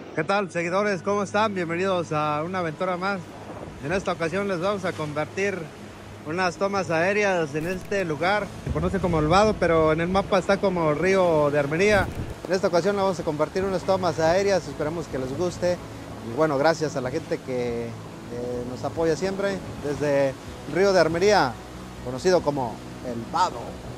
¿Qué tal, seguidores? ¿Cómo están? Bienvenidos a una aventura más. En esta ocasión les vamos a compartir unas tomas aéreas en este lugar. Se conoce como El Vado, pero en el mapa está como Río de Armería. En esta ocasión les vamos a compartir unas tomas aéreas. Esperamos que les guste. Y bueno, gracias a la gente que nos apoya siempre desde Río de Armería, conocido como El Vado.